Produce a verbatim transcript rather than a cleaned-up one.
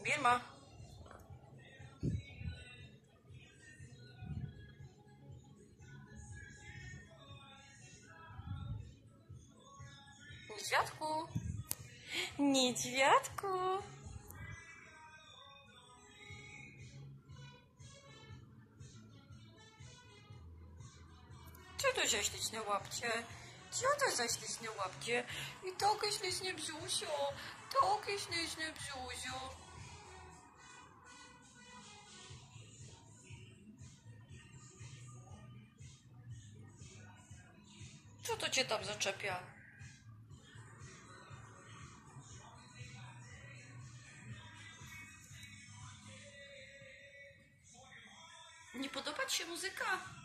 Wilma. Niedźwiadku. Niedźwiadku. Co to za śliczne łapcie? Co to za śliczne łapcie? I takie śliczne brzusio. Takie śliczne brzusio. Co to cię tam zaczepia? Nie podoba ci się muzyka?